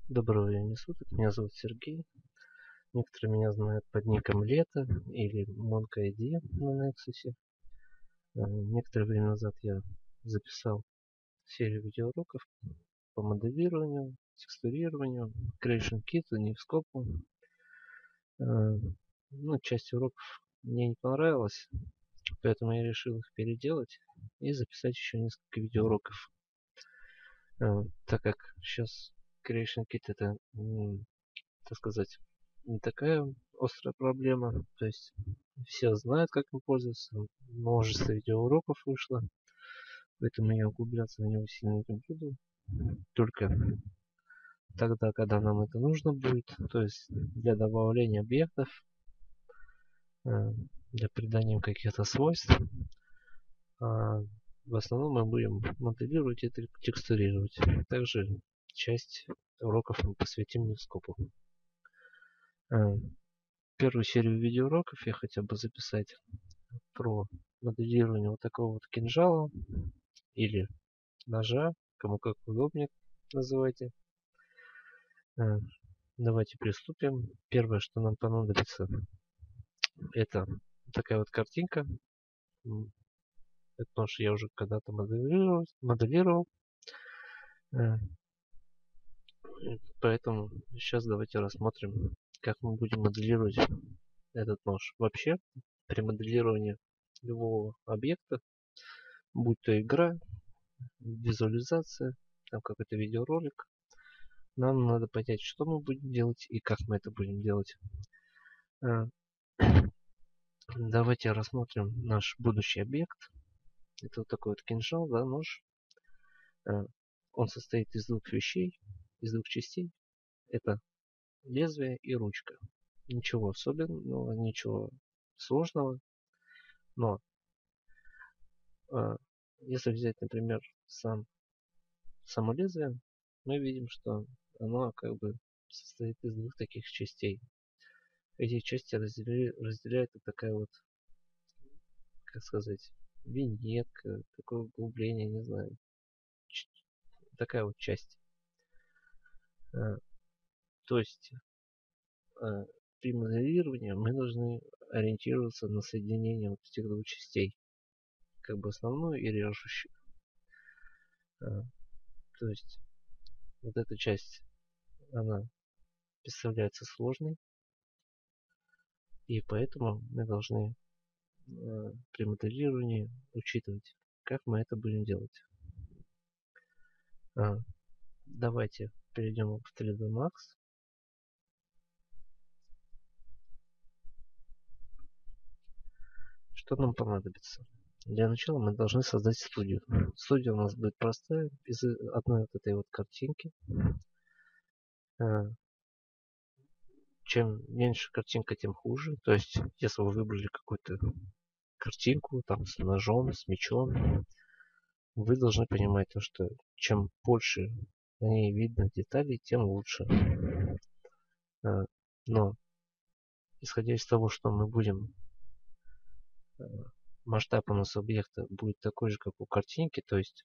Доброго времени суток, меня зовут Сергей. Некоторые меня знают под ником Лето или MongoID на Nexus. Некоторое время назад я записал серию видеоуроков по моделированию, текстурированию, Creation Kit, Nivscope. Часть уроков мне не понравилась, поэтому я решил их переделать и записать еще несколько видеоуроков. Так как сейчас Creation Kit это, так сказать, не такая острая проблема. То есть все знают, как им пользоваться. Множество видеоуроков вышло. Поэтому я углубляться в него сильно не буду. Только тогда, когда нам это нужно будет. То есть для добавления объектов, для придания каких-то свойств. В основном мы будем моделировать и текстурировать. Также часть уроков мы посвятим Nivscope. Первую серию видеоуроков я хотел бы записать про моделирование вот такого вот кинжала или ножа, кому как удобнее называйте. Давайте приступим. Первое, что нам понадобится, это такая вот картинка. Это потому что я уже когда-то моделировал. Поэтому сейчас давайте рассмотрим, как мы будем моделировать этот нож. Вообще, при моделировании любого объекта, будь то игра, визуализация, там какой-то видеоролик, нам надо понять, что мы будем делать и как мы это будем делать. Давайте рассмотрим наш будущий объект. Это вот такой вот кинжал, да, нож. Он состоит из двух вещей, из двух частей. Это лезвие и ручка. Ничего особенного, ничего сложного. Но если взять, например, само лезвие, мы видим, что оно как бы состоит из двух таких частей. Эти части разделяет вот такая вот, как сказать, виньетка, такое углубление, не знаю, такая вот часть. То есть при моделировании мы должны ориентироваться на соединение вот этих двух частей, как бы основную и режущую. То есть вот эта часть, она представляется сложной, и поэтому мы должны при моделировании учитывать, как мы это будем делать. Давайте перейдем в 3D Max. Что нам понадобится? Для начала мы должны создать студию. Студия у нас будет простая, из одной вот этой вот картинки. Чем меньше картинка, тем хуже. То есть, если вы выбрали какую-то картинку, там, с ножом, с мечом, вы должны понимать то, что чем больше на ней видно деталей, тем лучше. Но, исходя из того, что мы будем, масштаб у нас объекта будет такой же, как у картинки, то есть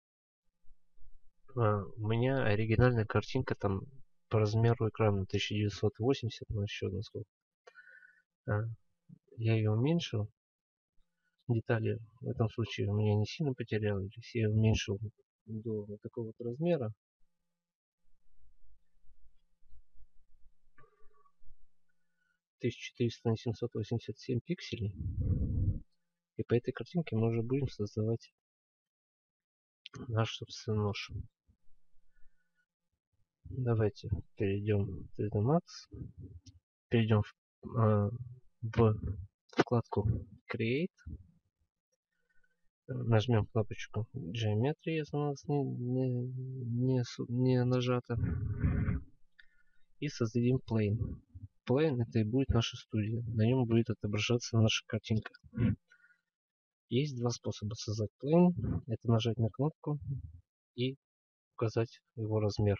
у меня оригинальная картинка там по размеру экрана 1980, но еще насколько. Я ее уменьшил. Детали в этом случае у меня не сильно потерялись. Я уменьшил до вот такого вот размера. — 1400 на 787 пикселей. И по этой картинке мы уже будем создавать наш собственный нож. Давайте перейдем в 3D Max. Перейдем в вкладку Create. Нажмем кнопочку Geometry, если у нас не нажато. И создадим Plane. Plane это и будет наша студия. На нем будет отображаться наша картинка. Есть два способа создать Plane. Это нажать на кнопку и указать его размер.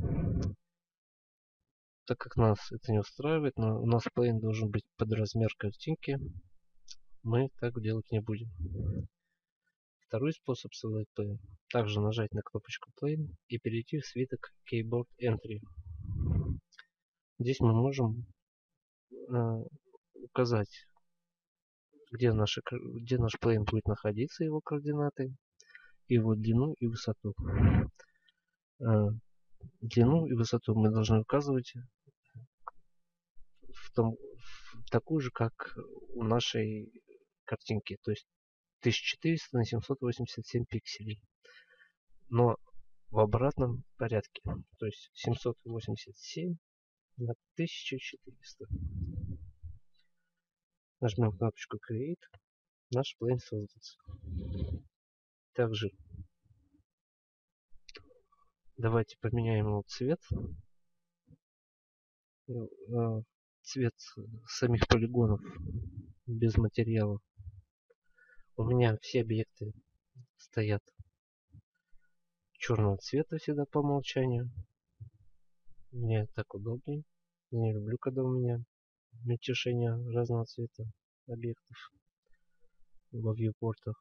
Так как нас это не устраивает, но у нас Plane должен быть под размер картинки, мы так делать не будем. Второй способ создать Plane. Также нажать на кнопочку Plane и перейти в свиток Keyboard Entry. Здесь мы можем указать, где наш плейн будет находиться, его координаты, его длину и высоту. Длину и высоту мы должны указывать такую же, как у нашей картинки, то есть 1400 на 787 пикселей, но в обратном порядке, то есть 787 на 1400. Нажмем кнопочку Create, наш плейн создается. Также давайте поменяем его цвет. Цвет самих полигонов без материала. У меня все объекты стоят черного цвета всегда по умолчанию. Мне так удобнее. Я не люблю, когда у меня мельтешение разного цвета объектов во вьюпортах.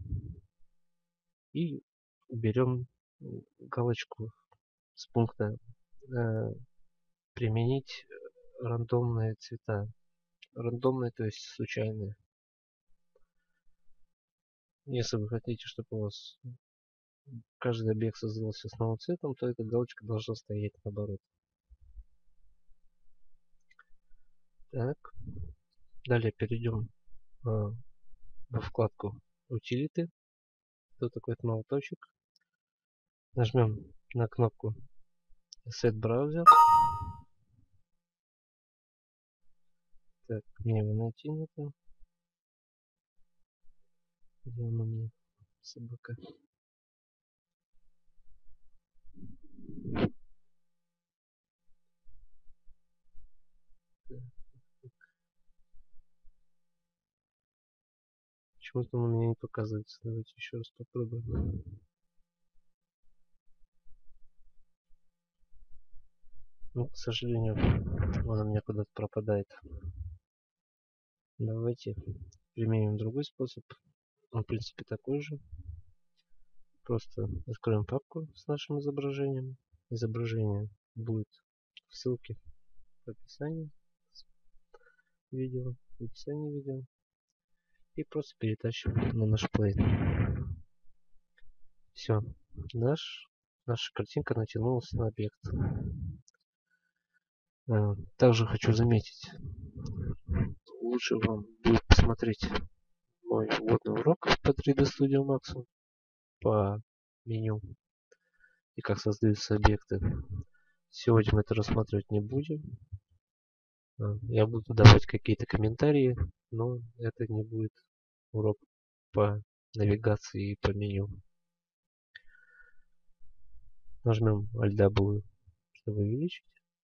И уберем галочку с пункта применить рандомные цвета. Рандомные, то есть случайные. Если вы хотите, чтобы у вас каждый объект создавался с новым цветом, то эта галочка должна стоять наоборот. Так. Далее перейдем во вкладку утилиты. Тут такой молоточек. Нажмем на кнопку Set Browser. Так, мне его найти нету. Где он у меня? Собака. Почему-то он у меня не показывается. Давайте еще раз попробуем. Ну, к сожалению, он у меня куда-то пропадает. Давайте применим другой способ. Он, в принципе, такой же. Просто откроем папку с нашим изображением. Изображение будет в ссылке в описании видео. И просто перетащим на наш плейн. Все. Наша картинка натянулась на объект. Также хочу заметить, лучше вам будет посмотреть мой вводный урок по 3D Studio Max по меню и как создаются объекты. Сегодня мы это рассматривать не будем. Я буду давать какие-то комментарии, но это не будет урок по навигации и по меню. Нажмем Alt-W, чтобы увеличить.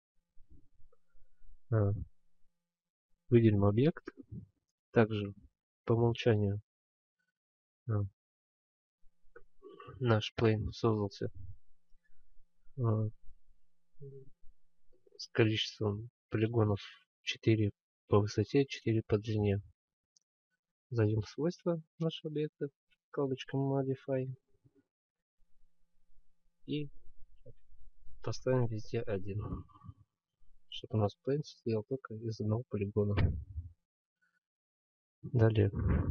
Выделим объект. Также по умолчанию наш плейн создался с количеством полигонов 4 по высоте, 4 по длине. Зайдем в свойства нашего объекта, вкладочка Modify, и поставим везде 1, чтобы у нас плейн состоял только из одного полигона. Далее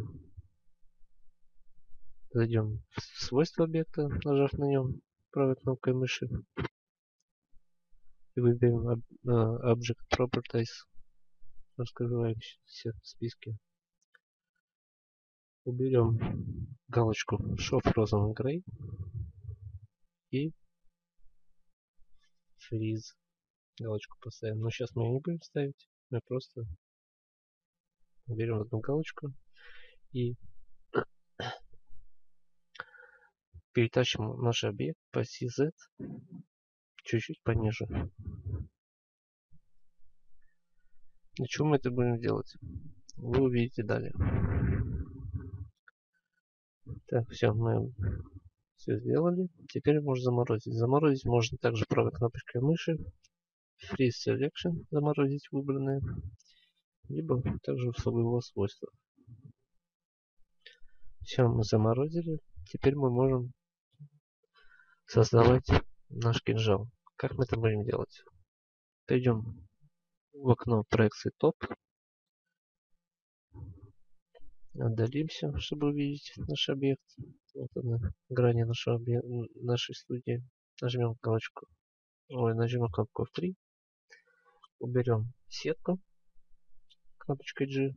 зайдем в свойства объекта, нажав на нем правой кнопкой мыши, и выберем Object Properties, раскрывающийся в списке. Уберем галочку Show Frozen Gray и Freeze. Галочку поставим. Но сейчас мы ее не будем ставить. Мы просто уберем одну галочку и перетащим наш объект по оси Z чуть-чуть пониже. Для чего мы это будем делать? Вы увидите далее. Так, все, мы все сделали. Теперь можно заморозить. Заморозить можно также правой кнопочкой мыши. Freeze Selection, заморозить выбранное. Либо также в его свойства. Все, мы заморозили. Теперь мы можем создавать наш кинжал. Как мы это будем делать? Перейдем в окно проекции топ. Отдалимся, чтобы увидеть наш объект. Вот она, грани нашей студии. Нажмем галочку. Нажмем кнопку F3. Уберем сетку кнопочкой G.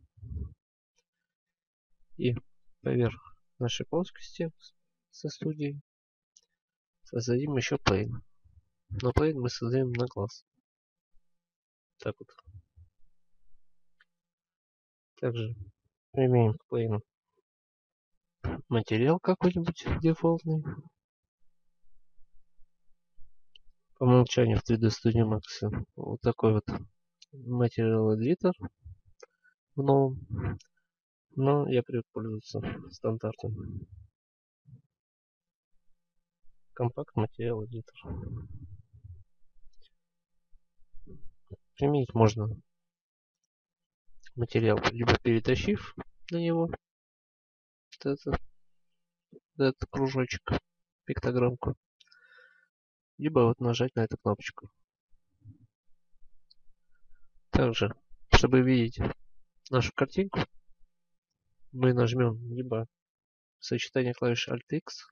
И поверх нашей плоскости со студией создадим еще плейн. Но плейн мы создаем на глаз. Так вот. Также применим к плейну материал какой-нибудь дефолтный. По умолчанию в 3D Studio Max вот такой вот Material Editor в новом. Но я привык пользоваться стандартным. Compact Material Editor. Применить можно материал, либо перетащив на него этот кружочек, пиктограммку, либо вот нажать на эту кнопочку. Также, чтобы видеть нашу картинку, мы нажмем либо сочетание клавиш Alt-X,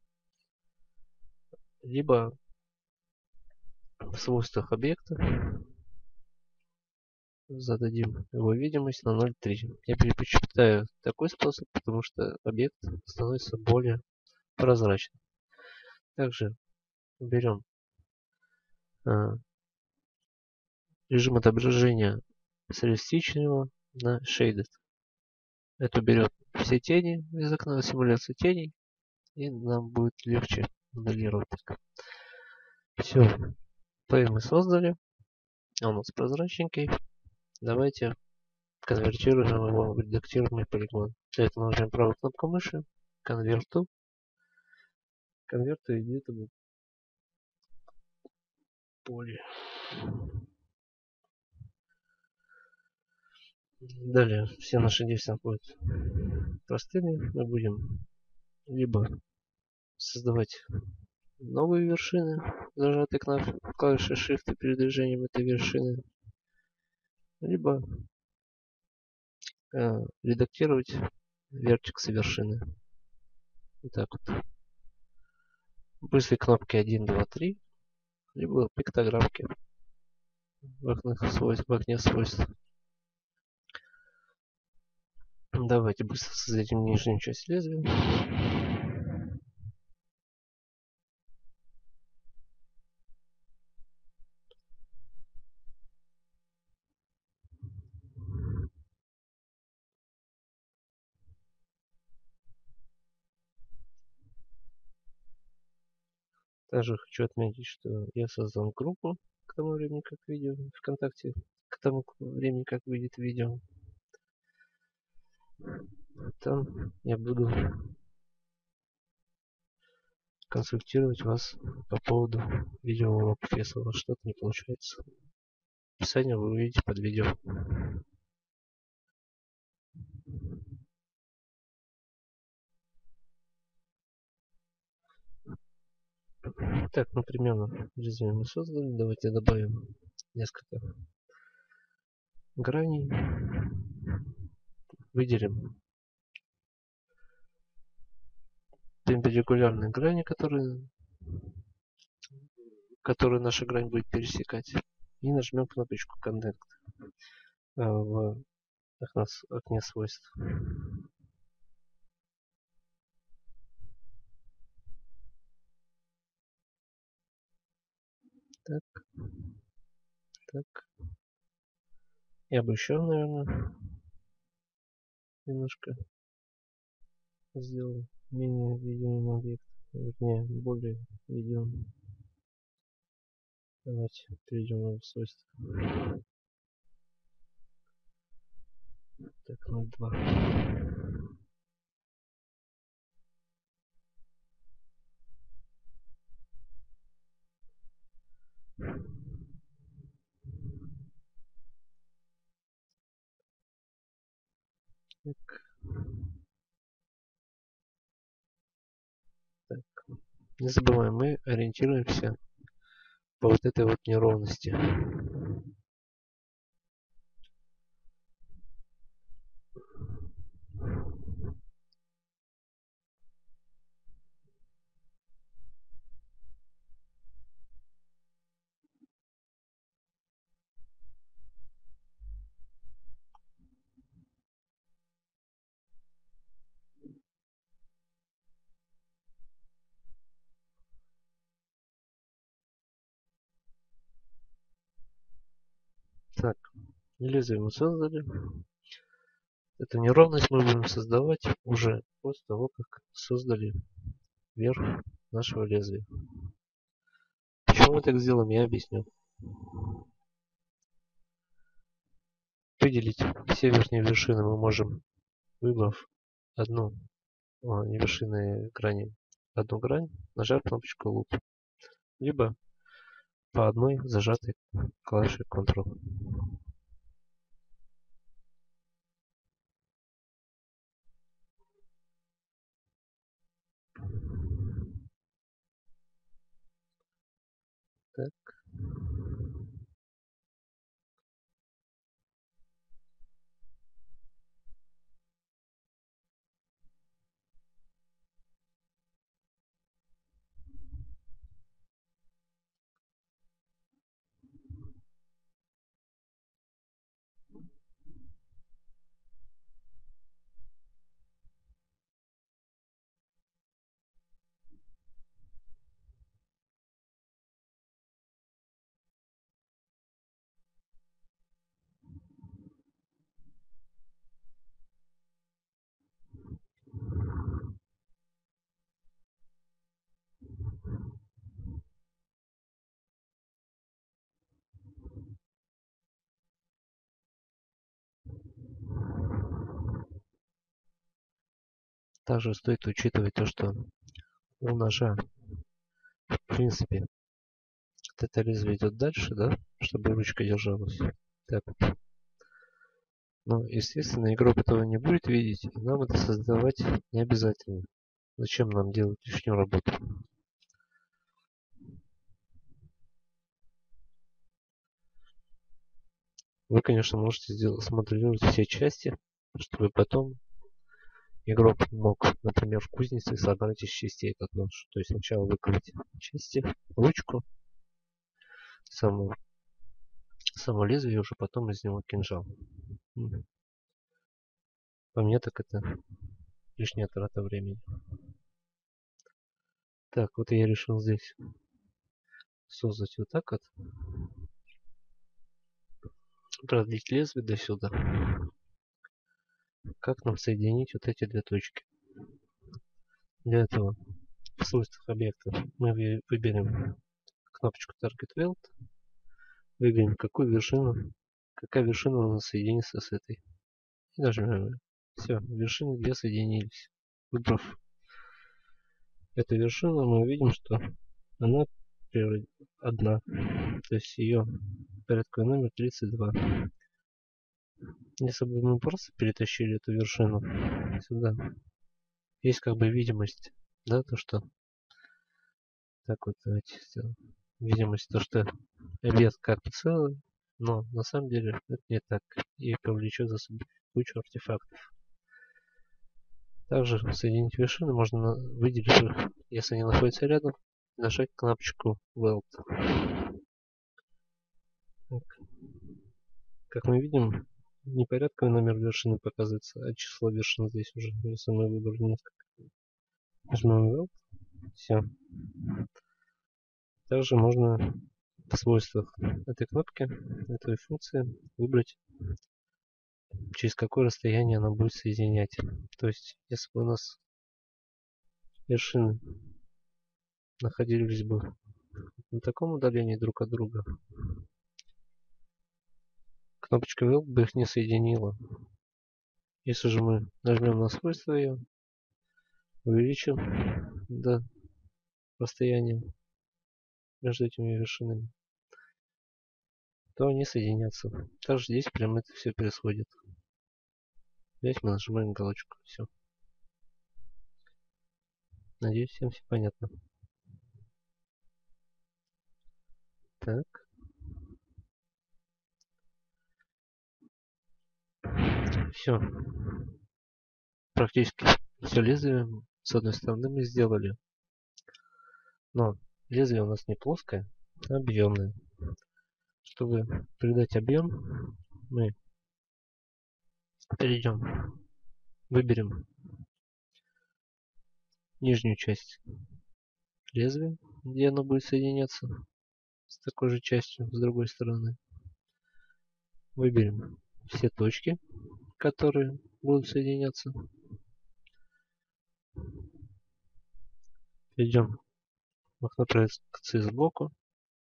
либо в свойствах объекта зададим его видимость на 0.3. Я предпочитаю такой способ, потому что объект становится более прозрачным. Также берем режим отображения с реалистичного на Shaded. Это берет все тени из окна, симуляцию теней, и нам будет легче моделировать. Все, плейн мы создали, он у нас прозрачненький. Давайте конвертируем его в редактируемый полигон. Для этого нажмем правую кнопку мыши, Convert to, Convert to Editable Poly. Далее все наши действия будут простыми. Мы будем либо создавать новые вершины, зажатые клавишей Shift перед движением этой вершины, либо редактировать вертексы вершины. Вот так вот. Быстрые кнопки 1, 2, 3, либо пиктограммки в окне свойств. Давайте быстро создадим нижнюю часть лезвия. Также хочу отметить, что я создал группу к тому времени, как видео ВКонтакте, к тому времени, как выйдет видео. Там я буду консультировать вас по поводу видеоуроков, если у вас что-то не получается. Описание вы увидите под видео. Так, ну примерно резюме мы создали. Давайте добавим несколько граней. Выделим перпендикулярные грани, которые наша грань будет пересекать. И нажмем кнопочку Connect в окне свойств. Так. Я бы еще, наверное, немножко сделал менее видимым объект. Вернее, более видимым. Давайте перейдем в свойства. Так, 0.2. Так. Не забываем, мы ориентируемся по вот этой вот неровности. Так, лезвие мы создали. Эту неровность мы будем создавать уже после того, как создали верх нашего лезвия. Почему мы так сделаем, я объясню. Выделить все верхние вершины мы можем, выбрав одну, не вершины грани, одну грань, нажав кнопочку Loop, либо по одной зажатой клавишей Ctrl. Так. Также стоит учитывать то, что у ножа, в принципе, вот это лезвие идет дальше, да, чтобы ручка держалась. Так. Но, естественно, игрок этого не будет видеть, и нам это создавать не обязательно. Зачем нам делать лишнюю работу? Вы, конечно, можете смоделировать все части, чтобы потом игрок мог, например, в кузнице собрать из частей этот нож. То есть сначала выковать части, ручку, само лезвие, и уже потом из него кинжал. По мне так это лишняя трата времени. Так, вот я решил здесь создать вот так вот. Продлить лезвие до сюда. Как нам соединить вот эти две точки? Для этого в свойствах объекта мы выберем кнопочку Target Weld, выберем какая вершина у нас соединится с этой. И нажмем. Все, вершины две соединились. Выбрав эту вершину, мы увидим, что она одна. То есть ее порядковый номер 32. Если бы мы просто перетащили эту вершину сюда, есть как бы видимость, да, то что так вот давайте сделаем. Видимость, то что объект как бы целый, но на самом деле это не так и повлечет за собой кучу артефактов. Также соединить вершины можно, выделив их, если они находятся рядом, нажать кнопочку Weld. Так. Как мы видим, не порядковый номер вершины показывается, а число вершин здесь уже, если мы выбрали несколько. Нажмем Weld. Все. Также можно в свойствах этой кнопки, этой функции выбрать, через какое расстояние она будет соединять. То есть, если бы у нас вершины находились бы на таком удалении друг от друга, кнопочка Weld бы их не соединила. Если же мы нажмем на свойство ее, увеличим до расстояния между этими вершинами, то они соединятся. Также здесь прям это все происходит. Здесь мы нажимаем галочку. Все. Надеюсь, всем все понятно. Так. Все. Практически все лезвие с одной стороны мы сделали. Но лезвие у нас не плоское, а объемное. Чтобы придать объем, мы перейдем, выберем нижнюю часть лезвия, где оно будет соединяться с такой же частью с другой стороны. Выберем все точки, которые будут соединяться. Перейдем в окно проекции сбоку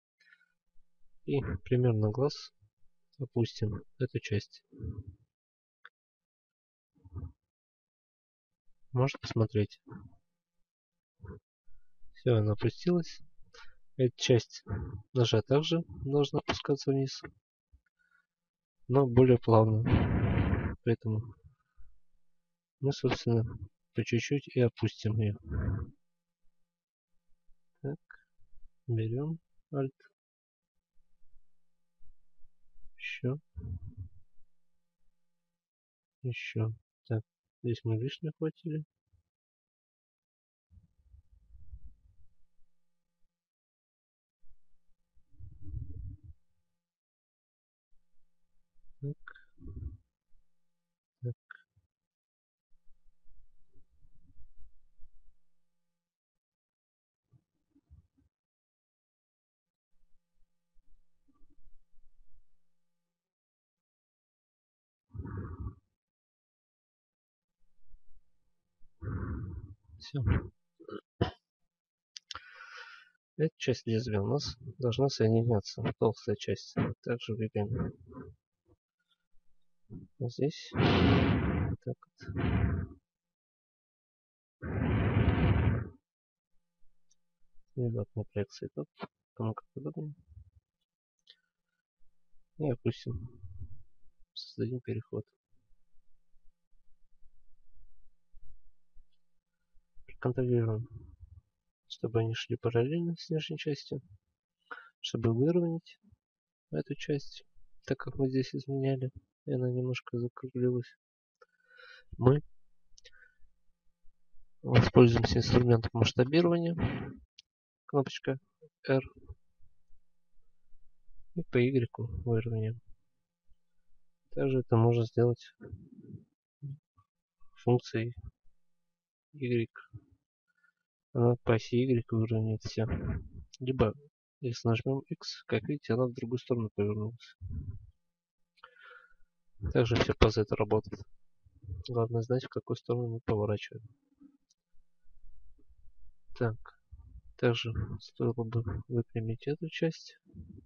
и примерно глаз опустим эту часть. Можно посмотреть. Все, она опустилась. Эта часть ножа также должна опускаться вниз, но более плавно. Поэтому мы, собственно, по чуть-чуть и опустим ее. Так, берем Alt. Еще. Так, здесь мы лишнее хватили. Так. Так. Все. Эта часть лезвия у нас должна соединяться. Толстая часть. Также двигаем здесь. Так вот. Обратной проекции тут. Кому как удобнее. И опустим. Создадим переход. Контролируем, чтобы они шли параллельно с нижней частью. Чтобы выровнять эту часть, так как мы здесь изменяли, и она немножко закруглилась, мы воспользуемся инструментом масштабирования, кнопочка R, и по Y выровняем. Также это можно сделать функцией Y. Она по оси Y выровняет все. Либо, если нажмем X, как видите, она в другую сторону повернулась. Также все по Z работает. Главное знать, в какую сторону мы поворачиваем. Так, также стоило бы выпрямить эту часть.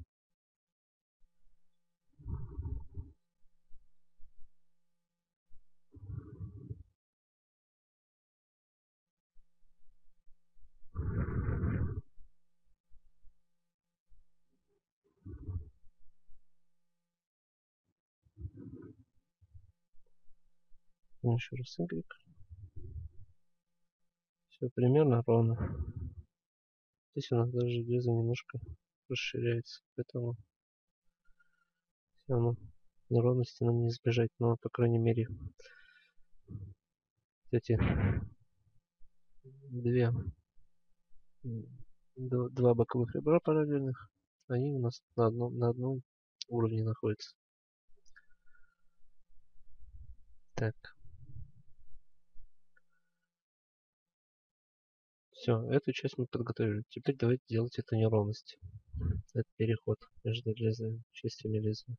Еще раз Y. Все примерно ровно. Здесь у нас даже лезвие немножко расширяется, поэтому все равно неровности нам не избежать, но по крайней мере эти два боковых ребра параллельных, они у нас на одном уровне находятся. Так. Все, эту часть мы подготовили. Теперь давайте делать эту неровность. Это переход между частями лезвия.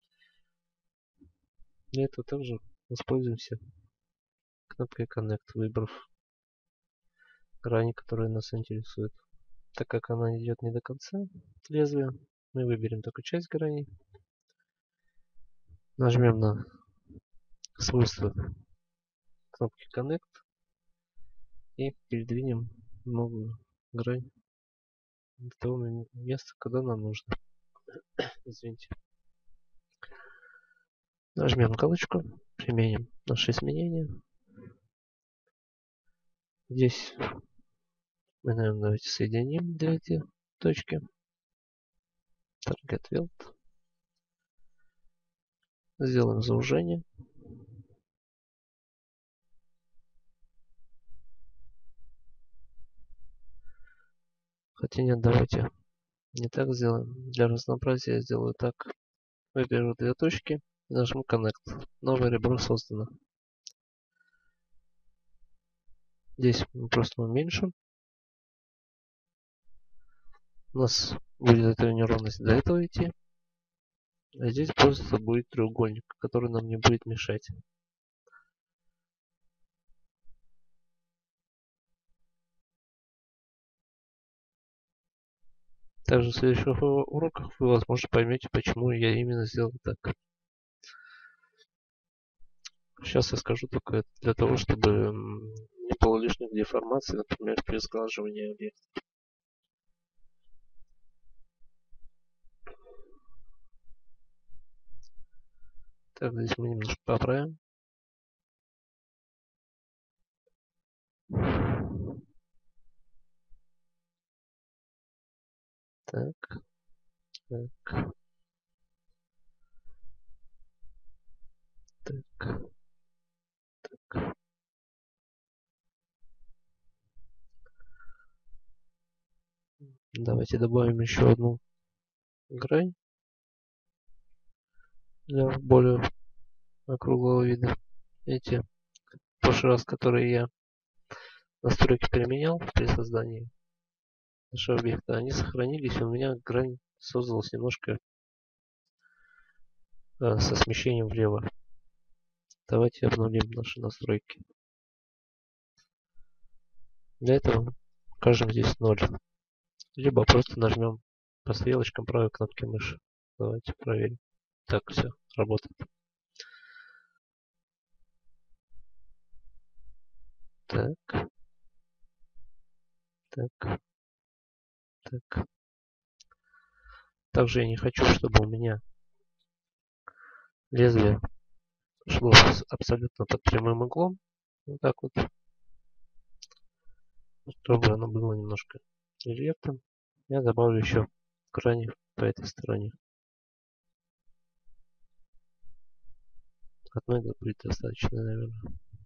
Для этого также воспользуемся кнопкой Connect, выбрав грани, которые нас интересуют. Так как она идет не до конца лезвия, мы выберем только часть граней. Нажмем на свойства кнопки Connect и передвинем новую грань до того места, куда нам нужно. Извините. Нажмем галочку, применим наши изменения. Здесь мы, наверное, давайте соединим две эти точки. Target Weld. Сделаем заужение. Хотя нет, давайте не так сделаем. Для разнообразия я сделаю так. Выберу две точки и нажму Connect. Новое ребро создано. Здесь мы просто уменьшим. У нас будет эта неровность до этого идти. А здесь просто будет треугольник, который нам не будет мешать. Также в следующих уроках вы, возможно, поймете, почему я именно сделал так. Сейчас я скажу только для того, чтобы не было лишних деформаций, например, при сглаживании объекта. Так, здесь мы немножко поправим. Так, так, так, так. Давайте добавим еще одну грань для более округлого вида. Эти в прошлый раз, которые я настройки применял при создании нашего объекта, они сохранились, и у меня грань создалась немножко со смещением влево. Давайте обновим наши настройки. Для этого укажем здесь 0. Либо просто нажмем по стрелочкам правой кнопки мыши. Давайте проверим. Так, все, работает. Так, так, так. Также я не хочу, чтобы у меня лезвие шло абсолютно под прямым углом. Вот так вот. Чтобы оно было немножко рельефным. Я добавлю еще грани по этой стороне. Одной будет достаточно, наверное.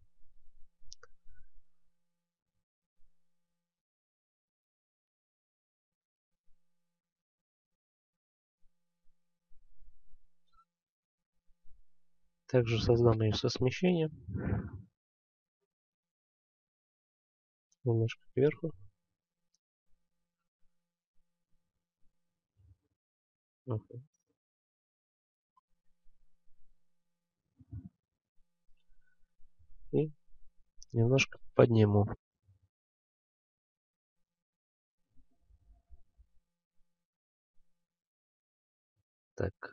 Также создам ее со смещением. Немножко кверху. И немножко подниму. Так.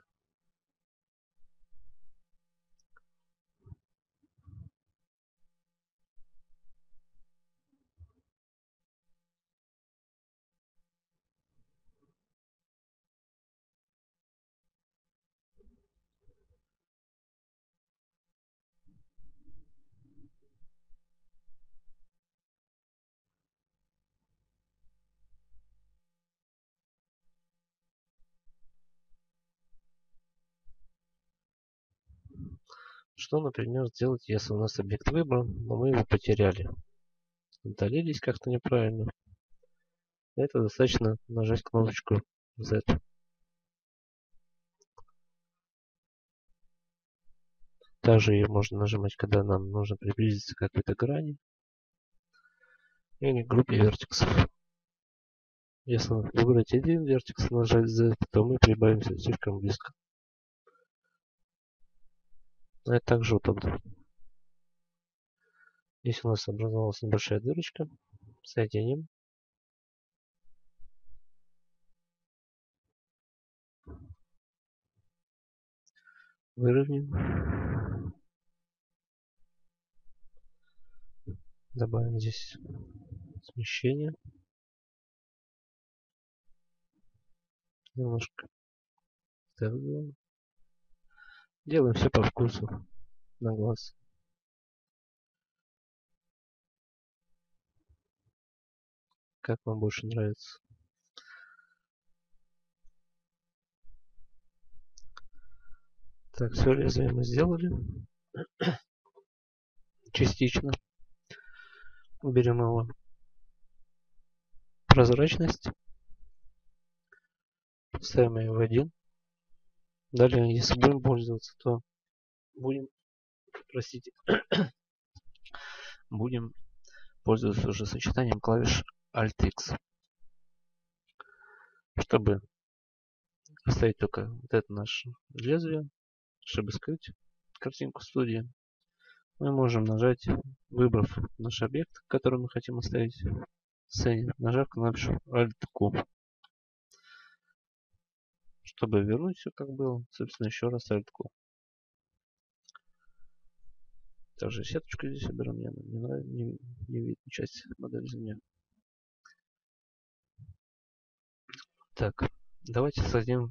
Что, например, сделать, если у нас объект выбран, но мы его потеряли? Удалились как-то неправильно. Для этого достаточно нажать кнопочку Z. Также ее можно нажимать, когда нам нужно приблизиться к какой-то грани или группе вертексов. Если выбрать один вертекс и нажать Z, то мы прибавимся слишком близко. Но это также удобно. Здесь у нас образовалась небольшая дырочка. Соединим. Выровняем. Добавим здесь смещение. Немножко так делаем. Делаем все по вкусу. На глаз. Как вам больше нравится. Так, все лезвие мы сделали. Частично. Уберем его прозрачность. Ставим ее в 1. Далее, если будем пользоваться, то будем, простите, будем пользоваться уже сочетанием клавиш Alt-X, чтобы оставить только вот это наше лезвие, чтобы скрыть картинку студии. Мы можем нажать, выбрав наш объект, который мы хотим оставить в сцене, нажав клавишу Alt-Q. Чтобы вернуть все как было, собственно, еще раз Alt-Q. Также сеточку здесь уберем, мне она не нравится, не видно часть модели за меня. Так, давайте создадим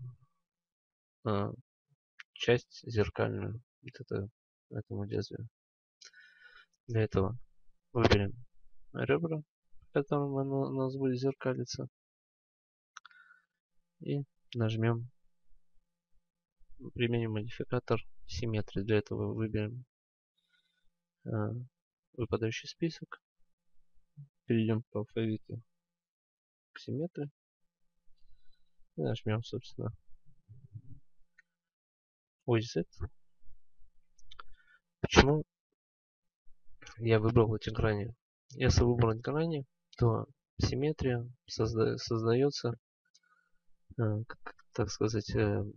часть зеркальную этому лезвию. Для этого выберем ребра, в котором оно у нас будет зеркалиться. И нажмем, применим модификатор симметрии. Для этого выберем выпадающий список. Перейдем по алфавиту к симметрии. И нажмем, собственно, OZ. Почему я выбрал эти грани? Если выбрать грани, то симметрия создается, так сказать,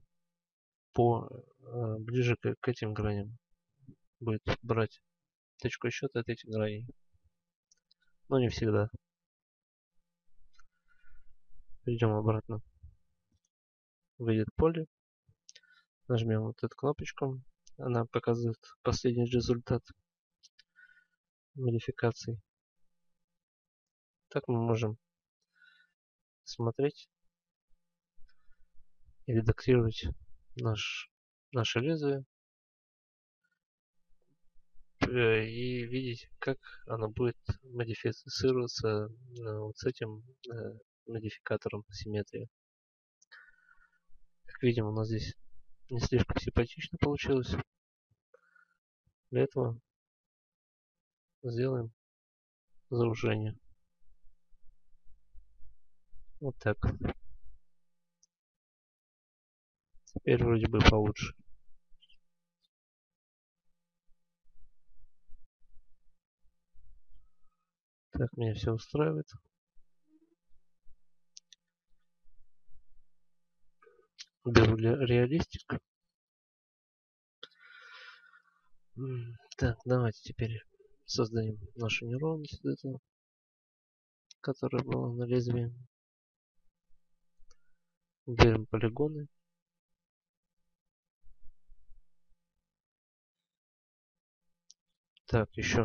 ближе к этим граням. Будет брать точку счета от этих граней. Но не всегда. Перейдем обратно. Выйдет поле. Нажмем вот эту кнопочку. Она показывает последний результат модификаций. Так мы можем смотреть и редактировать наше лезвие и видеть, как оно будет модифицироваться вот с этим модификатором симметрии. Как видим, у нас здесь не слишком симпатично получилось. Для этого сделаем заужение. Вот так. Теперь вроде бы получше. Так, меня все устраивает. Беру реалистик. Так, давайте теперь создадим нашу неровность, которая была на лезвии. Берем полигоны. Так, еще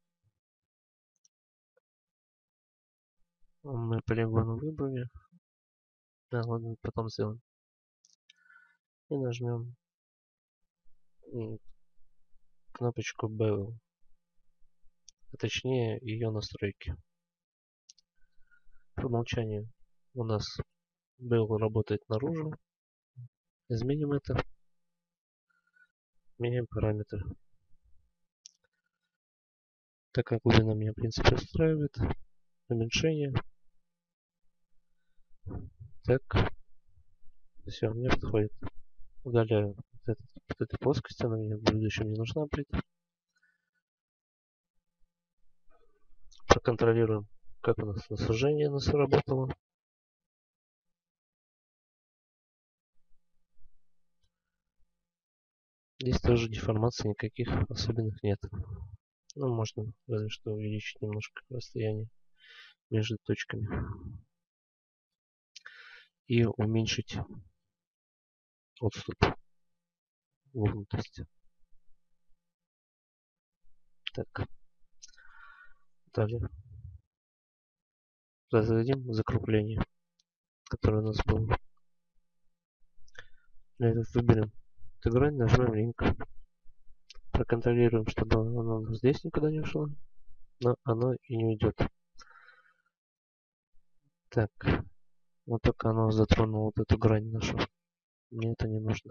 мы полигоны выбрали. Да, ладно, потом сделаем. И нажмем кнопочку Bevel. А точнее ее настройки. По умолчанию у нас Bevel работает наружу. Изменим это. Меняем параметры. Так как глубина меня в принципе устраивает. Уменьшение. Так. Все, мне подходит. Удаляю вот эту плоскость, она мне в будущем не нужна будет. Проконтролируем, как у нас сужение сработало. Здесь тоже деформации никаких особенных нет. Ну, можно разве что увеличить немножко расстояние между точками. И уменьшить отступ, вогнутость. Так. Далее. Произведем закругление, которое у нас было. Для этого выберем эту грань, нажмем Link. Проконтролируем, чтобы оно здесь никуда не ушло. Но оно и не уйдет. Так. Вот только оно затронуло вот эту грань нашу. Мне это не нужно.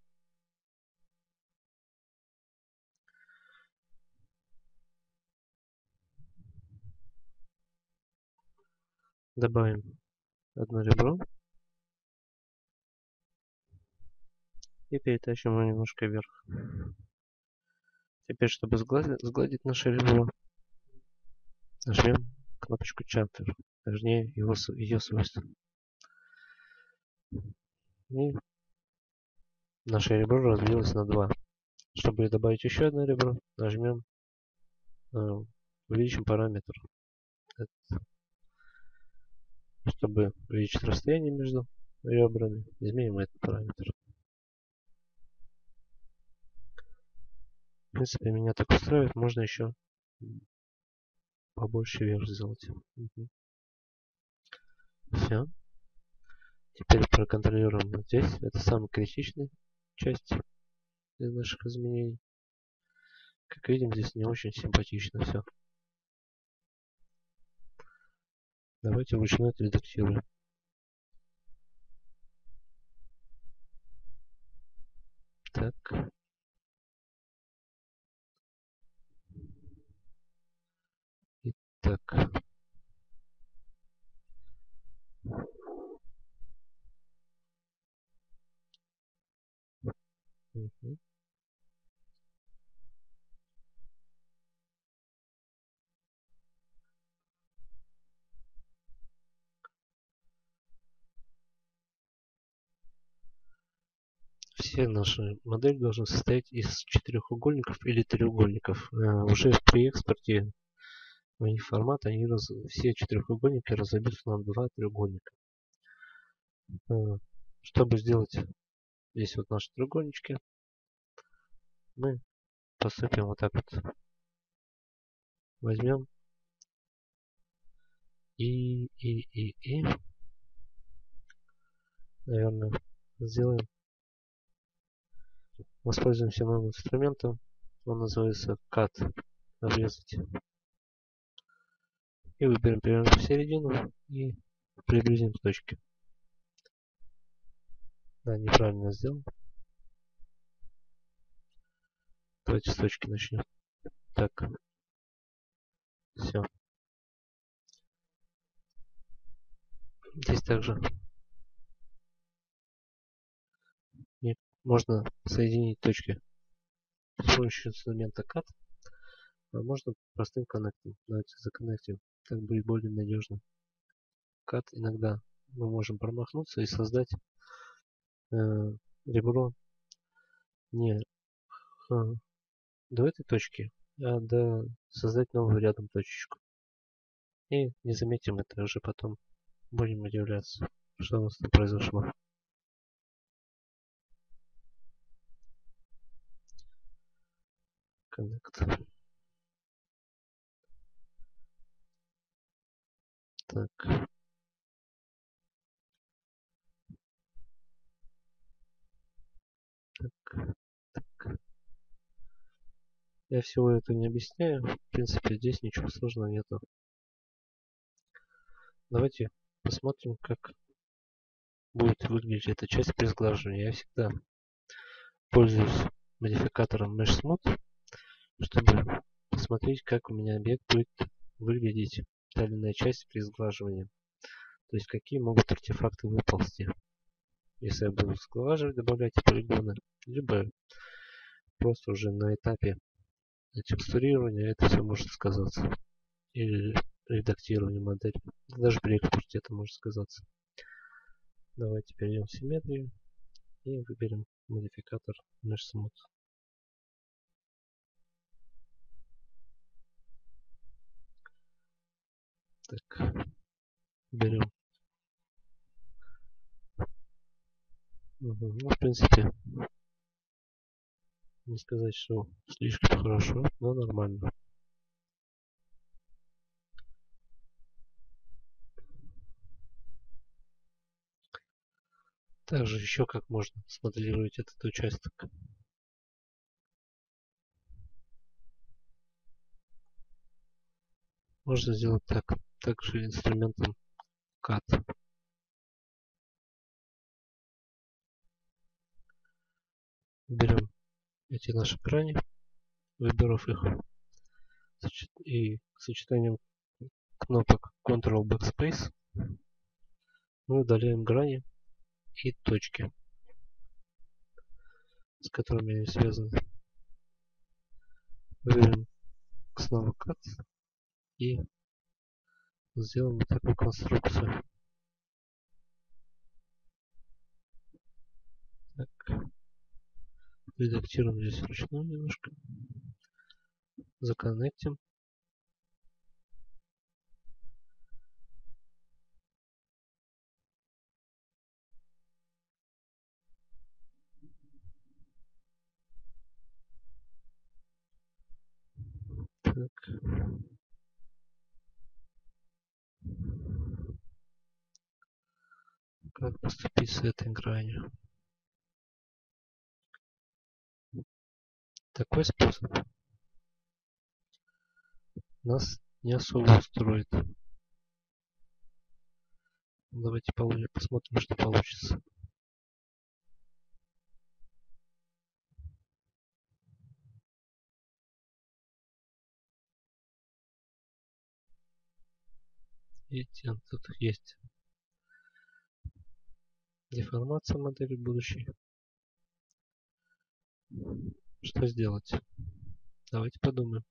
Добавим одно ребро. И перетащим его немножко вверх. Теперь, чтобы сгладить наше ребро, нажмем кнопочку Chamfer. Точнее, ее свойства. И наше ребро разделилось на 2. Чтобы добавить еще одно ребро, нажмем, увеличим параметр. Чтобы увеличить расстояние между ребрами, изменим этот параметр. В принципе, меня так устраивает. Можно еще побольше вверх сделать. Все. Теперь проконтролируем вот здесь. Это самая критичная часть из наших изменений. Как видим, здесь не очень симпатично все. Давайте вручную это редактируем. Так. Итак. Угу. Все наши модели должны состоять из четырехугольников или треугольников. Уже при экспорте в их формат все четырехугольники разобьются на 2 треугольника. Чтобы сделать здесь вот наши треугольнички, мы поступим вот так вот. Возьмем и наверное, сделаем. Воспользуемся новым инструментом. Он называется Cut. Обрезать. И выберем примерно середину и приблизим к точке. Да, неправильно сделал. Давайте с точки начнем. Так. Все. Здесь также можно соединить точки с помощью инструмента Cut. А можно простым коннектом. Давайте законнектим. Так будет более надежно. Cut иногда мы можем промахнуться и создать ребро не до этой точки, а создать новую рядом точечку. И не заметим это, уже потом будем удивляться, что у нас там произошло. Connect. Так. Так. Я всего это не объясняю. В принципе, здесь ничего сложного нету. Давайте посмотрим, как будет выглядеть эта часть при сглаживании. Я всегда пользуюсь модификатором Mesh Smooth, чтобы посмотреть, как у меня объект будет выглядеть, та или иная часть при сглаживании. То есть, какие могут артефакты выползти. Если я буду сглаживать, добавлять полигоны, либо просто уже на этапе текстурирования это все может сказаться. Или редактирования модели. Даже при экспорте это может сказаться. Давайте перейдем в симметрию и выберем модификатор Mesh Smooth. Так, берем. Ну, в принципе, не сказать, что слишком хорошо, но нормально. Также еще как можно смоделировать этот участок. Можно сделать так. Также инструментом Cut. Берем эти наши грани, выбрав их, и сочетанием кнопок Ctrl Backspace мы удаляем грани и точки, с которыми они связаны. Выберем снова Cut и сделаем вот такую конструкцию. Так. Редактируем здесь вручную немножко. Законнектим. Так. Как поступить с этой гранью? Такой способ нас не особо устроит. Давайте посмотрим, что получится. Видите, тут есть деформация модели будущей. Что сделать? Давайте подумаем.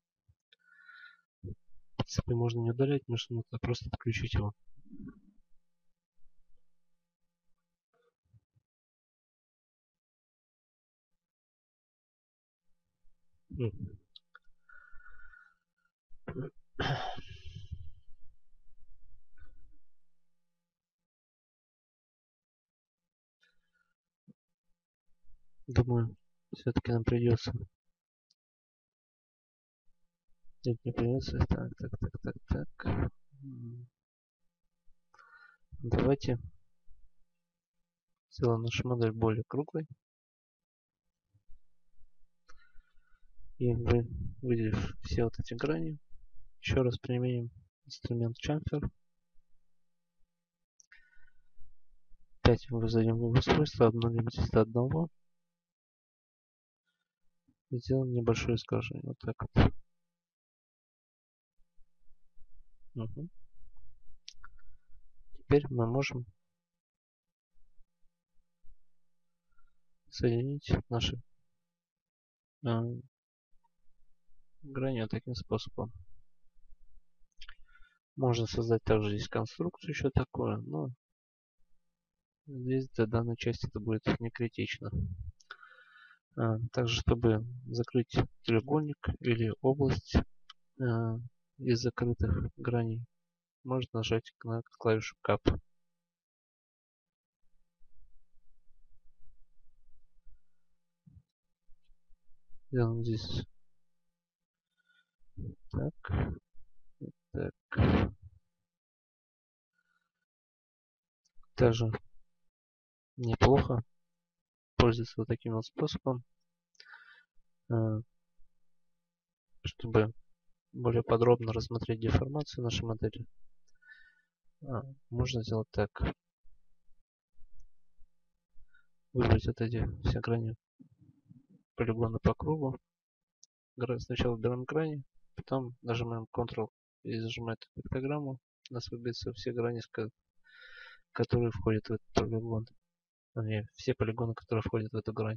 В принципе, можно не удалять машину, а просто отключить его. Думаю, все-таки нам придется. Нет, не придется. Так. Давайте сделаем нашу модель более круглой. И выделив все вот эти грани, еще раз применим инструмент Chamfer. Опять возводим в устройство, обнулим здесь до 1. И сделаем небольшое искажение. Вот так вот. Угу. Теперь мы можем соединить наши грани таким способом. Можно создать также здесь конструкцию еще такое, но здесь для данной части это будет не критично. Также, чтобы закрыть треугольник или область из закрытых граней, можно нажать на клавишу Cap. Делаем здесь так. Также неплохо пользоваться вот таким вот способом, чтобы более подробно рассмотреть деформацию нашей модели. Можно сделать так. Выбрать вот эти все грани полигона по кругу. Сначала берем грани, потом нажимаем Ctrl и зажимаем пиктограмму. У нас выбьются все грани, которые входят в этот полигон. Все полигоны, которые входят в эту грань.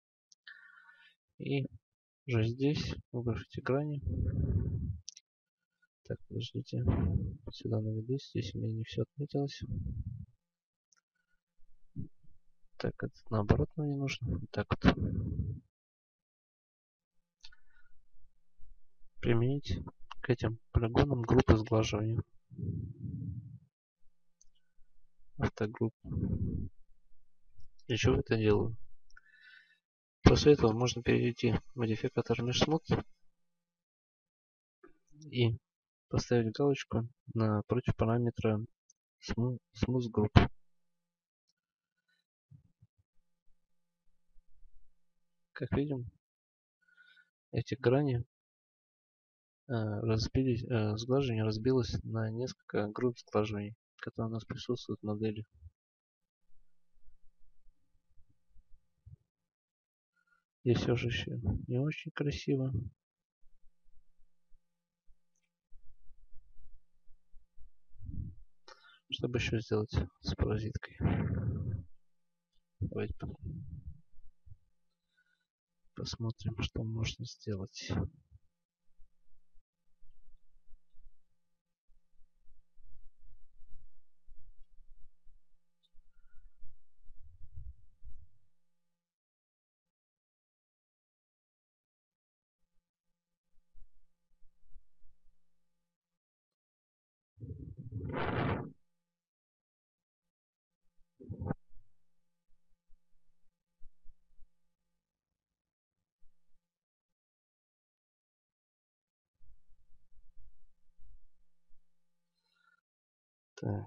И уже здесь, выбрав эти грани. Так, подождите. Сюда наведусь. Здесь у меня не все отметилось. Так, это наоборот нам не нужно. Вот так вот. Применить к этим полигонам группы сглаживания. Автогрупп. Для чего это делаю? После этого можно перейти в модификатор Mesh Smooth и поставить галочку напротив параметра Smooth Group. Как видим, эти грани сглаживание разбилось на несколько групп сглаживаний, которые у нас присутствуют в модели. Здесь все же еще не очень красиво. Чтобы еще сделать с паразиткой. Давайте посмотрим, что можно сделать. Так.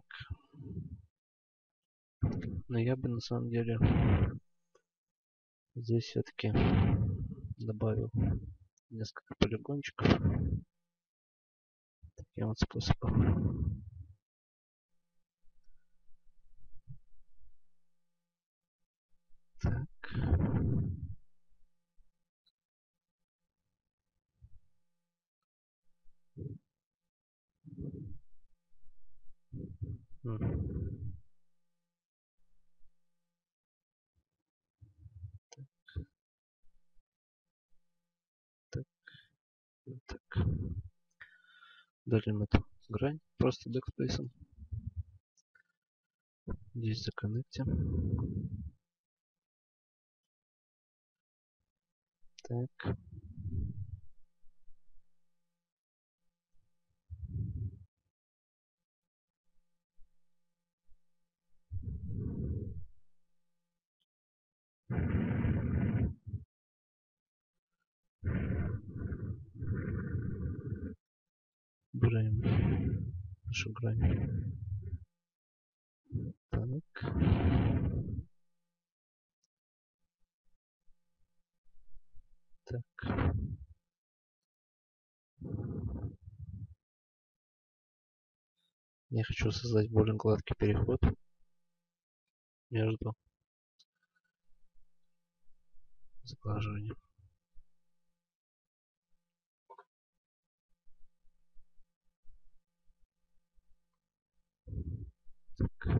Но я бы на самом деле здесь все-таки добавил несколько полигончиков таким вот способом. Так. Так. Так. Удалим эту грань просто бэкспейсом. Здесь законнектим. Так. Убираем нашу грань. Так. Так. Я хочу создать более гладкий переход между изображением. Так.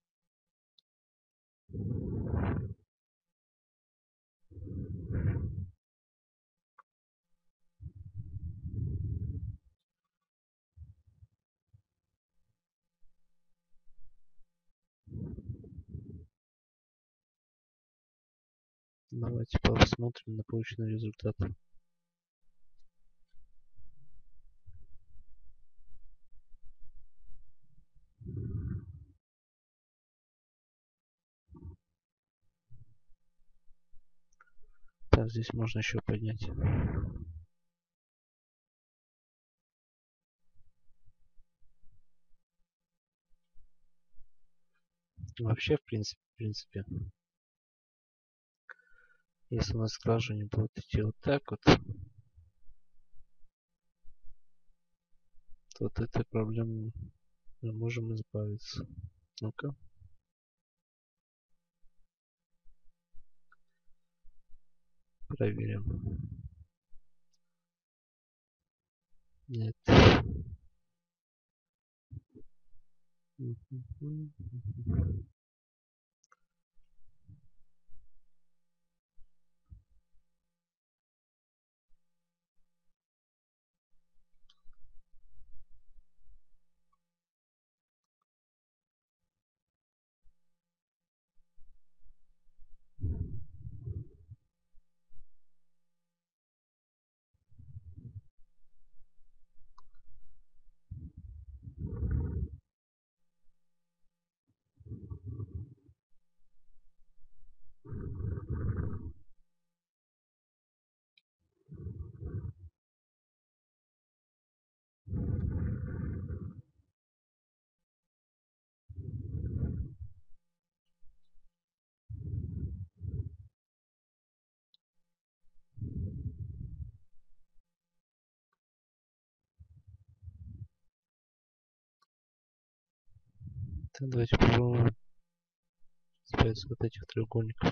Давайте посмотрим на полученный результат. Так, здесь можно еще поднять. Вообще, в принципе, если у нас скважины будут идти вот так вот, то от этой проблемы мы можем избавиться. Ну-ка. Проверим. Нет. Так, давайте попробуем избавиться от этих треугольников.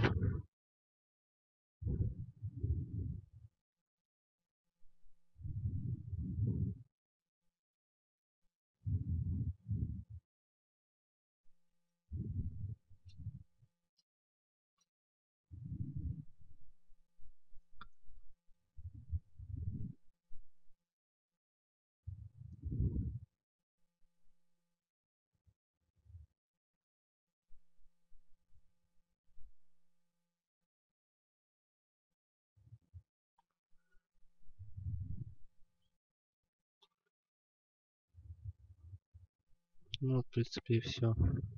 Ну, в принципе, и все.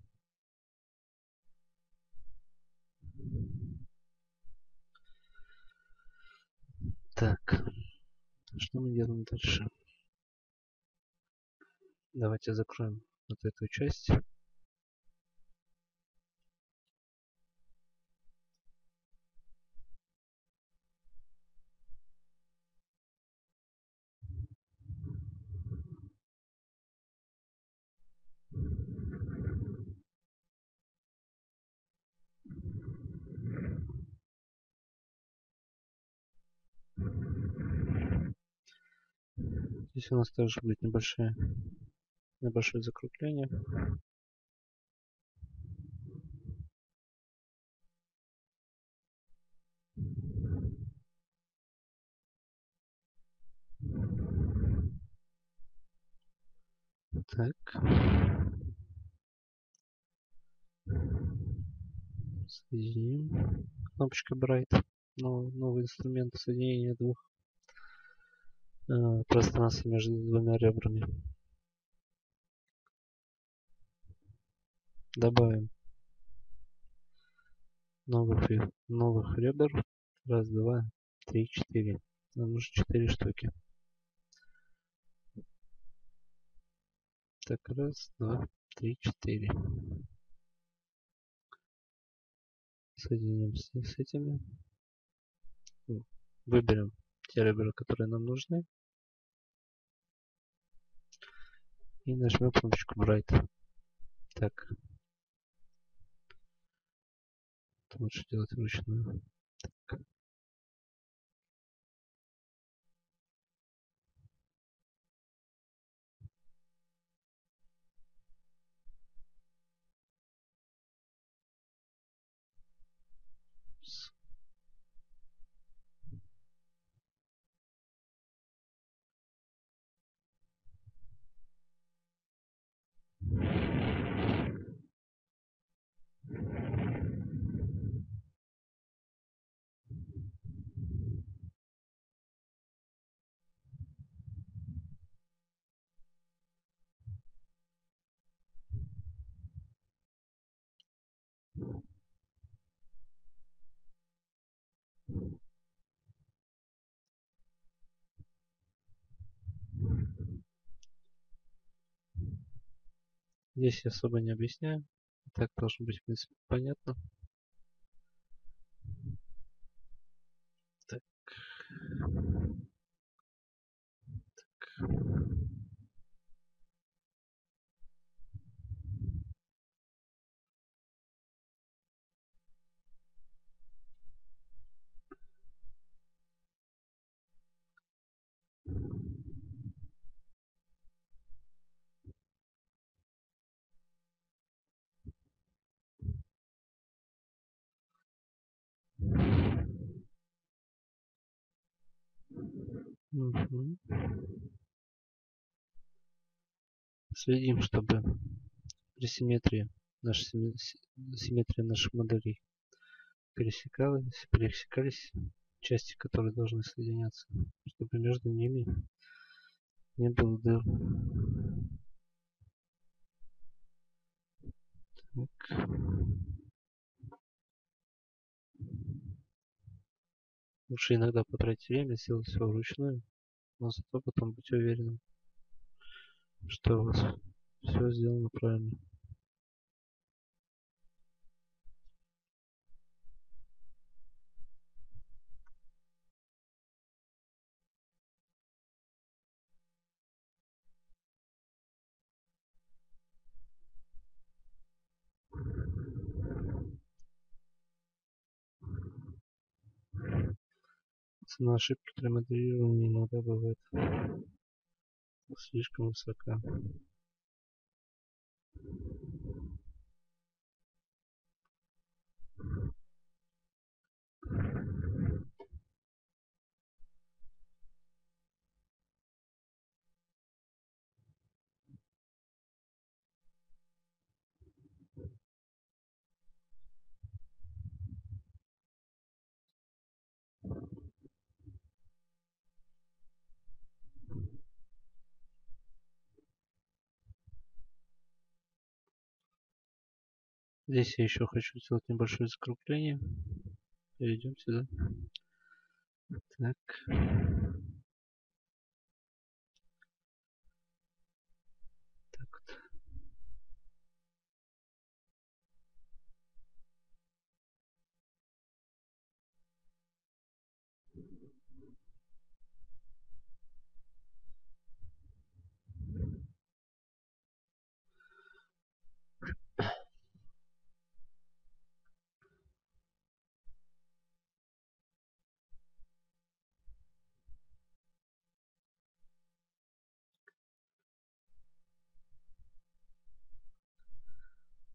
Так, что мы делаем дальше? Давайте закроем вот эту часть. Здесь у нас также будет небольшое закругление. Так. Соединим. Кнопочка Bright. Новый инструмент соединения двух пространств между двумя ребрами. Добавим новых ребер. Раз, два, три, четыре. Нам нужно 4 штуки. Так, раз, два, три, четыре. Соединим с этими. Выберем те ребра, которые нам нужны. И нажмем кнопочку Bright. Так. Это лучше делать вручную. Так. Здесь я особо не объясняю. Так должно быть, в принципе, понятно. Так. Угу. Следим, чтобы при симметрии наших моделей пересекались части, которые должны соединяться, чтобы между ними не было дыр. Так. Лучше иногда потратить время, сделать все вручную, но зато потом быть уверенным, что у вас все сделано правильно. Цена ошибки при моделировании иногда бывает слишком высока. Здесь я еще хочу сделать небольшое закругление. Перейдем сюда. Так. Так вот.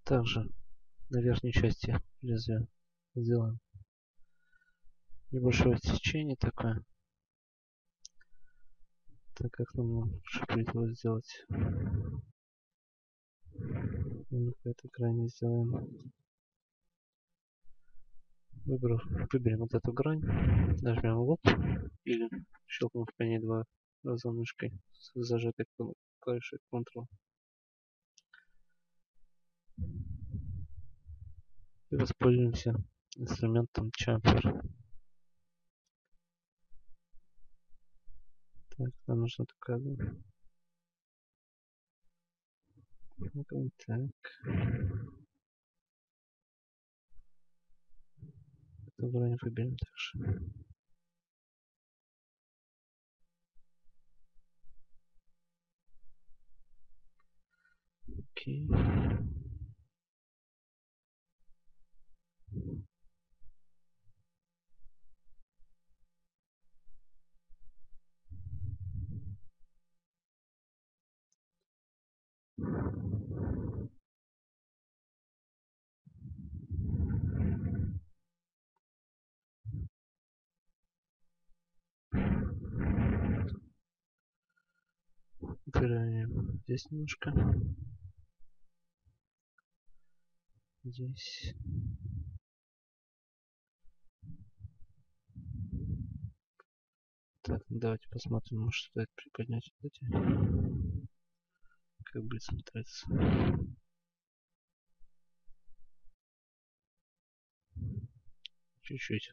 Также на верхней части лезвия сделаем небольшое сечение такое, так как нам лучше будет его сделать. На этой грани сделаем. Выберем вот эту грань, нажмем лоб или щелкнем по ней два раза мышкой с зажатой клавишей Ctrl. И воспользуемся инструментом Chamfer. Так, нам нужна такая. Так. Эту грань выберем также. Окей. Выравниваем здесь немножко. Здесь. Так, давайте посмотрим, может стоит приподнять вот эти. Как будет смотреться. Чуть-чуть.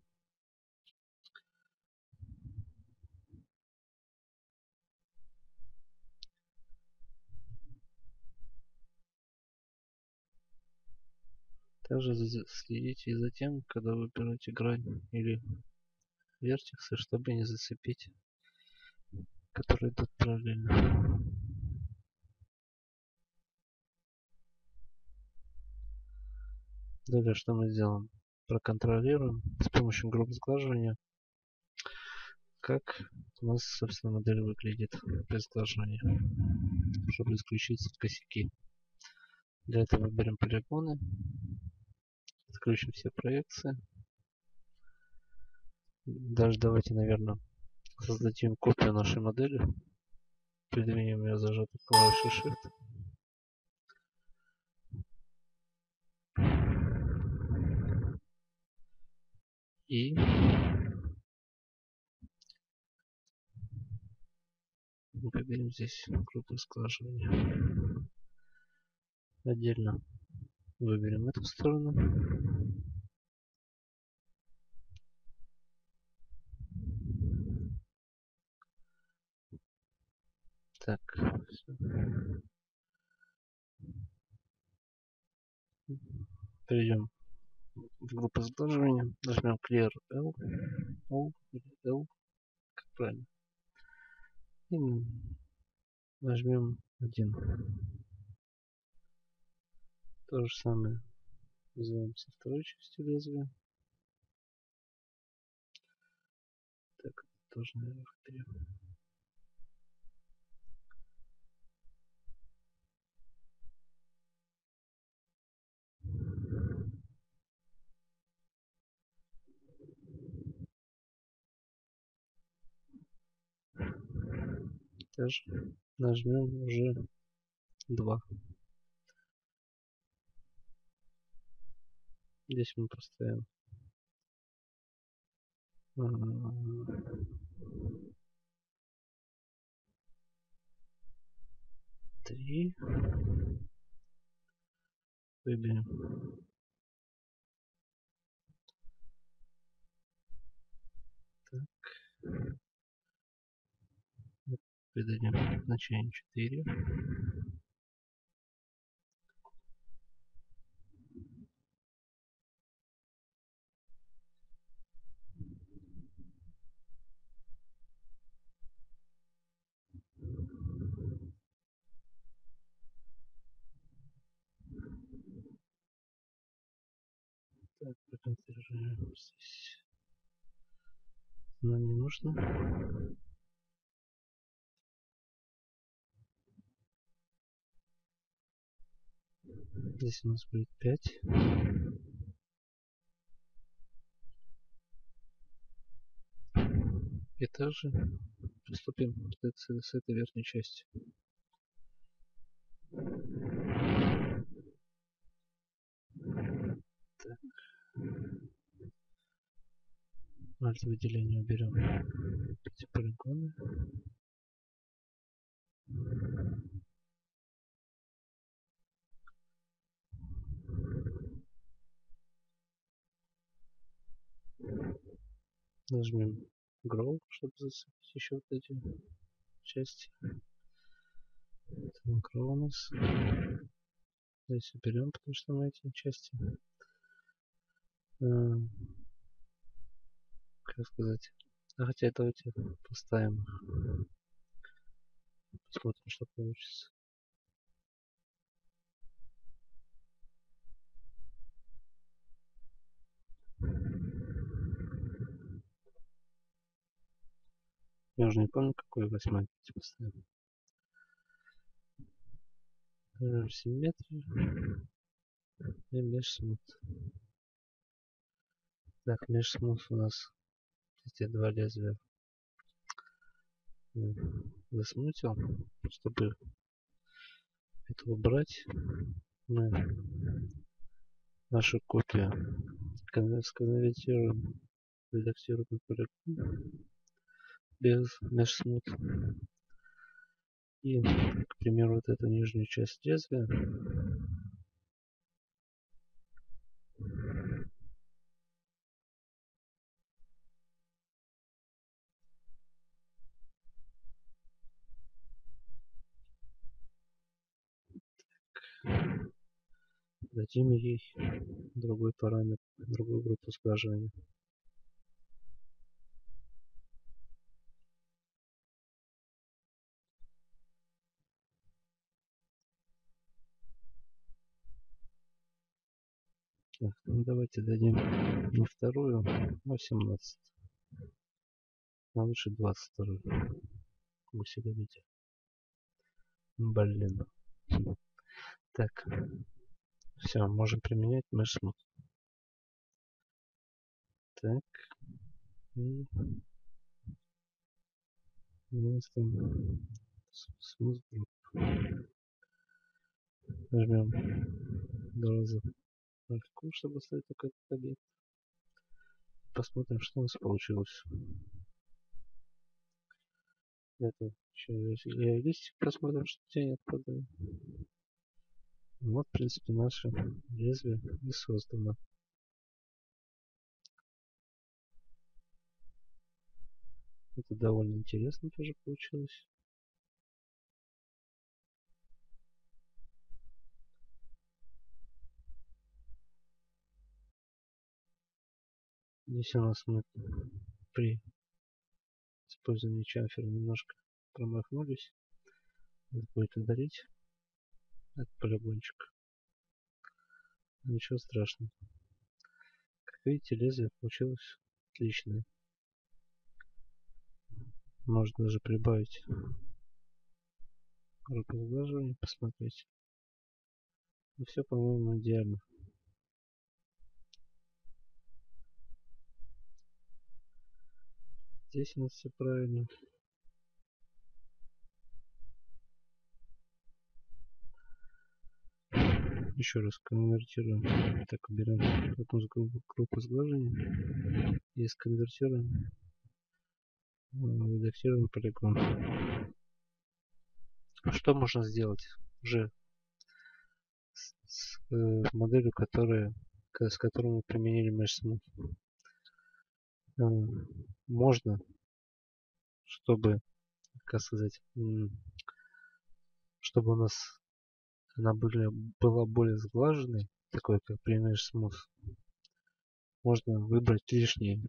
Также следите и за тем, когда вы берете грань или вертексы, чтобы не зацепить, которые идут параллельно. Далее что мы сделаем? Проконтролируем с помощью групп сглаживания, как у нас, собственно, модель выглядит при сглаживании, чтобы исключить косяки. Для этого выберем полигоны, отключим все проекции. Даже давайте, наверное, создадим копию нашей модели. Придвинем ее зажатой клавишей Shift. И выберем здесь группу сглаживания. Отдельно выберем эту сторону. Так, все. Перейдем в группу сглаживания. Нажмем Clear L, O или L, как правильно. И нажмем 1. То же самое сделаем со второй частью лезвия. Так, тоже наверх берем. Даже нажмем уже 2. Здесь мы поставим 3. Выберем. Так. Придадим значение 4. Так, проконтролируем здесь. Нам не нужно. Здесь у нас будет 5. И также приступим с этой верхней части. Так. Alt выделение уберем эти полигоны. Нажмем Grow, чтобы засыпать еще вот эти части. Это Grow у нас. Здесь уберем, потому что мы эти части, как сказать, хотя давайте поставим, посмотрим, что получится. Я уже не помню, какой 8 поставим. Симметрию и межсмут. Так, межсмут у нас эти два лезвия засмутил. Чтобы это убрать, мы нашу копию сконвертируем в редактируемый полигон без межсмут. И, к примеру, вот эту нижнюю часть лезвия дадим ей другой параметр, другую группу сглаживания. Так, ну давайте дадим не вторую, а 17. А лучше 22. Вы всегда видите. Блин. Так. Все, можем применять межсмут. Так. И смут групп. Нажмем 2 раза Alt-Q, чтобы оставить только этот объект. Посмотрим, что у нас получилось. Это еще листик посмотрим, что тень отпадает. Вот, в принципе, наше лезвие и создано. Это довольно интересно тоже получилось. Здесь у нас мы при использовании чамфера немножко промахнулись. Надо будет удалить этот полигончик. Ничего страшного. Как видите, лезвие получилось отличное. Можно даже прибавить рукосглаживание, посмотреть. И все, по-моему, идеально. Здесь у нас все правильно. Еще раз конвертируем. Так, уберем одну группу сглаживания и сконвертируем, редактируем полигон. Что можно сделать уже с моделью, с которой мы применили межсмут? Можно, чтобы, как сказать, чтобы у нас она была более сглаженной, такой как при межсмут, можно выбрать лишние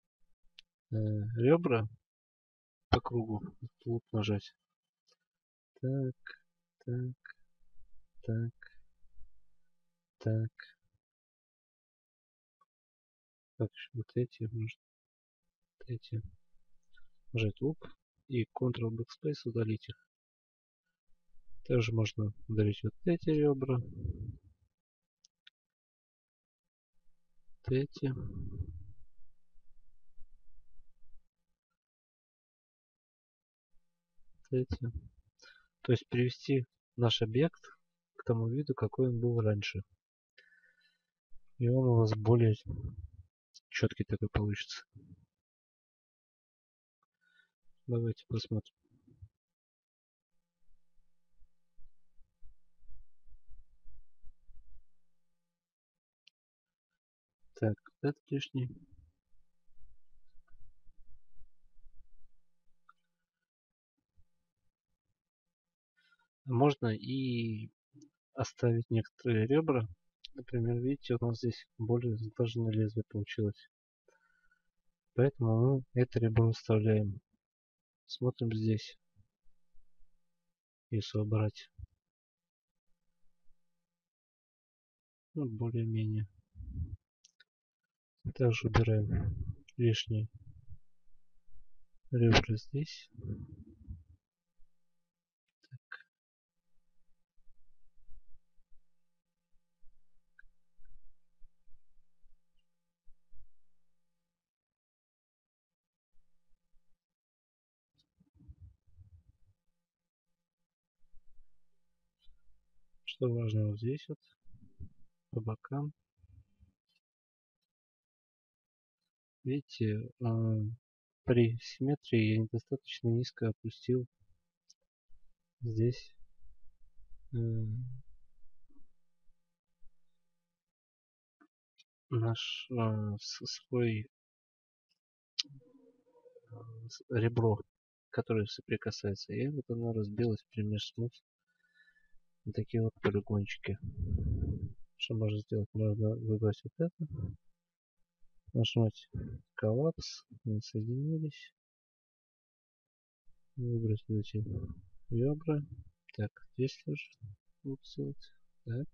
ребра по кругу, луп нажать. Так, так, так, так. Так, вот эти, может, эти. Нажать луп и Ctrl Backspace удалить их. Также можно удалить вот эти ребра. эти. Эти. То есть привести наш объект к тому виду, какой он был раньше. И он у вас более четкий такой получится. Давайте посмотрим. Так, это лишний. Можно и оставить некоторые ребра. Например, видите, у нас здесь более сглаженное лезвие получилось. Поэтому мы это ребро вставляем. Смотрим здесь. Если убрать. Ну, более-менее. Также убираем лишние ребра здесь. Так. Что важно вот здесь вот, по бокам. Видите, при симметрии я недостаточно низко опустил здесь наш свой ребро, которое соприкасается. И вот оно разбилось пример смус. Вот такие вот полигончики. Что можно сделать? Можно выбрать вот это. Нажать коллапс. Они соединились. Выбрать эти ребра. Так, здесь тоже будут сделать. Так.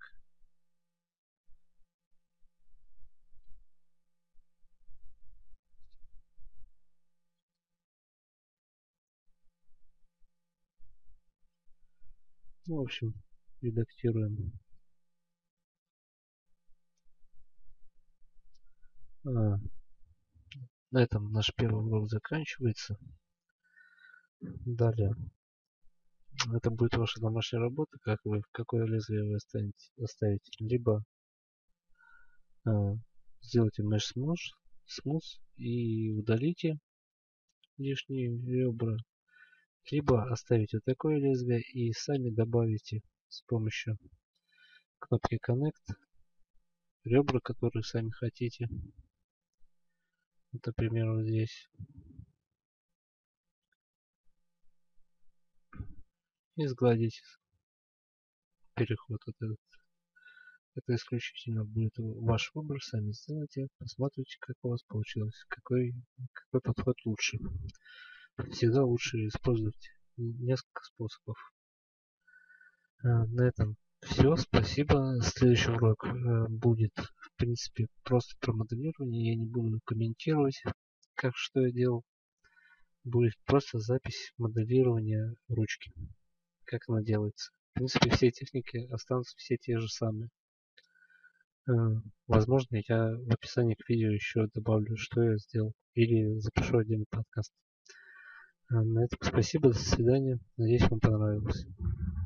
Ну, в общем, редактируем. На этом наш первый урок заканчивается. Далее. Это будет ваша домашняя работа, как вы, какое лезвие вы оставите. Либо сделайте mesh smooth и удалите лишние ребра. Либо оставите вот такое лезвие и сами добавите с помощью кнопки Connect ребра, которые сами хотите. Вот, например, вот здесь. И сгладить переход вот этот. Это исключительно будет ваш выбор, сами сделайте, посмотрите, как у вас получилось, какой подход лучше. Всегда лучше использовать несколько способов. На этом все, спасибо. Следующий урок будет, в принципе, просто про моделирование. Я не буду комментировать, как что я делал. Будет просто запись моделирования ручки, как она делается. В принципе, все техники останутся все те же самые. Возможно, я в описании к видео еще добавлю, что я сделал. Или запишу отдельный подкаст. На этом спасибо, до свидания. Надеюсь, вам понравилось.